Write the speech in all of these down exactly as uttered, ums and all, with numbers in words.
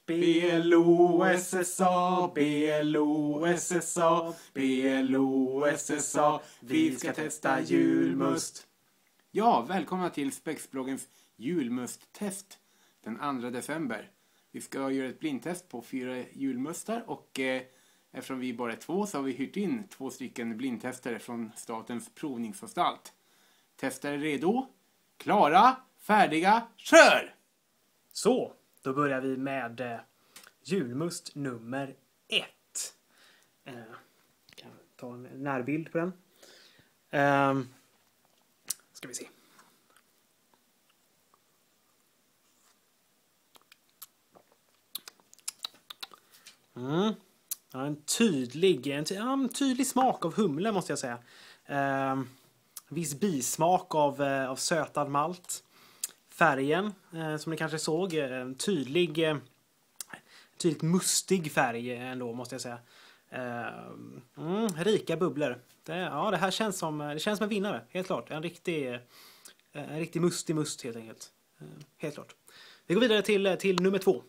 B L O S S A, B L O S S A, B L O S S A. Vi ska testa julmust. Ja, välkomna till Spexbloggens julmusttest den andra december. Vi ska göra ett blindtest på fyra julmustar och eh, eftersom vi bara är två så har vi hyrt in två stycken blindtestare från Statens provningsanstalt. Testare redo? Klara, färdiga, kör! Så, då börjar vi med eh, julmust nummer ett. Eh, kan ta en närbild på den. Eh, ska vi se. Mm. Ja, en tydlig, en, ty ja, en tydlig smak av humle måste jag säga. Eh, viss bismak av, eh, av sötad malt. Färgen, eh, som ni kanske såg, en tydlig, eh, tydligt mustig färg ändå måste jag säga. Eh, mm, rika bubblor. Det, ja, det här känns som, det känns som en vinnare, helt klart. En riktig, eh, en riktig mustig must helt enkelt. Eh, helt klart. Vi går vidare till, till nummer två.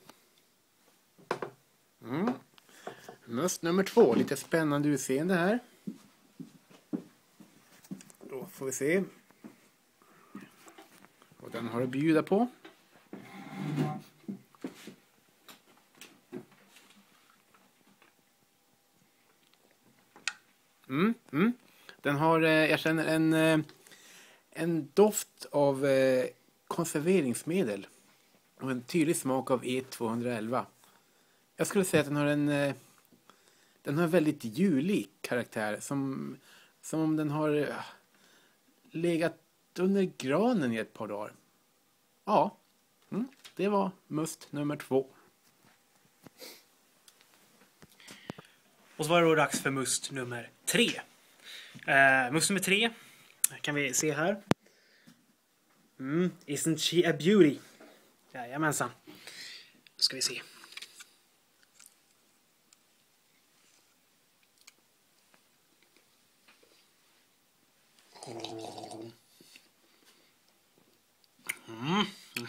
Mm. Must nummer två, lite spännande utseende här. Då får vi se. Och den har att bjuda på. Mm, mm. Den har, eh, jag känner en, eh, en doft av eh, konserveringsmedel. Och en tydlig smak av E tvåhundraelva. Jag skulle säga att den har en, eh, den har en väldigt julig karaktär. Som, som om den har eh, legat under granen i ett par dagar. Ja, mm, det var must nummer två. Och så var det då dags för must nummer tre. Uh, must nummer tre kan vi se här. Mm, isn't she a beauty? Jajamensan. Då ska vi se. Mm.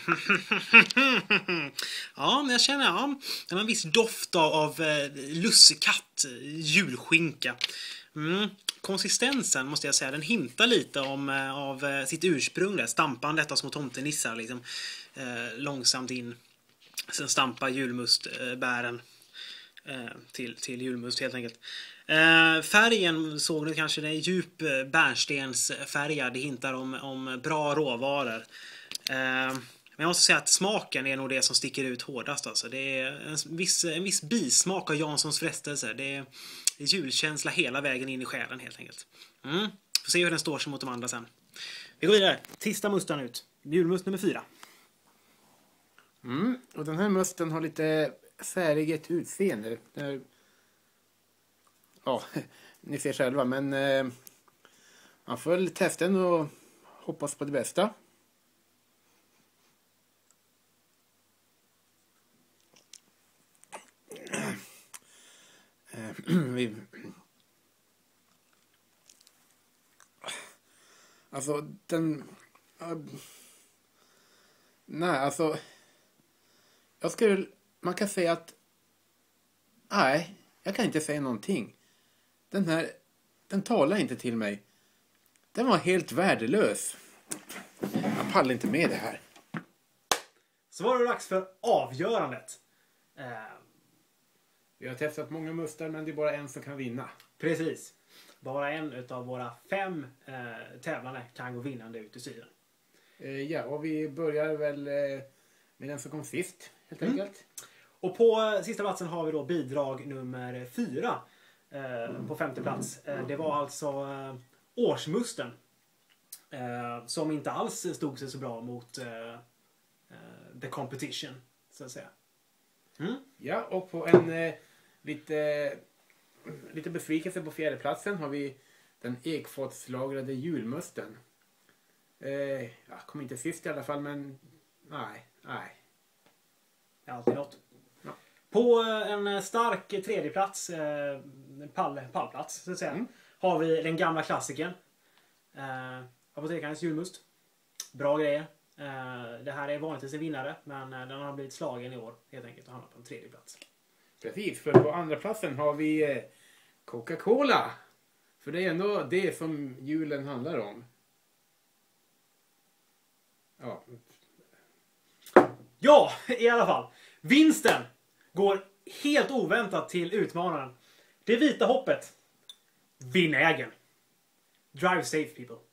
Ja, men jag känner ja, det var en viss doft av, av eh, lussekatt, julskinka. Mm. Konsistensen måste jag säga, den hintar lite om eh, av eh, sitt ursprung där, stampandet av små tomtenissar liksom, eh, långsamt in. Sen stampar julmustbären eh, till, till julmust helt enkelt. Eh, färgen såg ni kanske, den är djup bärnstensfärgad, det hintar om, om bra råvaror. Eh, men jag måste säga att smaken är nog det som sticker ut hårdast. Alltså. Det är en viss, en viss bismak av Janssons frestelse. Det är julkänsla hela vägen in i själen helt enkelt. Mm. Får se hur den står sig mot de andra sen. Vi går vidare. Sista mustan ut. Julmust nummer fyra. Mm. Och den här musten har lite färdigt utseende. Är... Ja, ni ser själva. Men eh, man får väl testa den och hoppas på det bästa. Vi... Alltså den uh... nej alltså jag skulle man kan säga att nej, jag kan inte säga någonting. Den här den talar inte till mig. Den var helt värdelös. Jag pallar inte med det här. Så var det dags för avgörandet. Uh... Vi har testat många mustar, men det är bara en som kan vinna. Precis. Bara en av våra fem eh, tävlande kan gå vinnande ut i syren. Eh, ja, och vi börjar väl eh, med den som kom sist, helt mm. enkelt. Och på eh, sista platsen har vi då bidrag nummer fyra eh, mm. på femte plats. Eh, det var alltså eh, årsmusten. Eh, som inte alls stod sig så bra mot eh, the competition, så att säga. Mm. Ja, och på en eh, lite, lite besvikelse på fjärde platsen har vi den ekfatslagrade julmusten. Eh, jag kommer inte sist i alla fall, men nej, nej. Det är alltid något. Ja. På en stark tredjeplats, eh, pall, pallplats så att säga, mm. har vi den gamla klassikern. Eh, Apotekarens julmust. Bra grejer. Uh, det här är vanligtvis en vinnare, men uh, den har blivit slagen i år helt enkelt och hamnat på en tredje plats. Precis, för på andra platsen har vi eh, Coca-Cola. För det är ändå det som julen handlar om. Ja. Ja, i alla fall. Vinsten går helt oväntat till utmanaren. Det vita hoppet. Vinägen. Drive safe, people.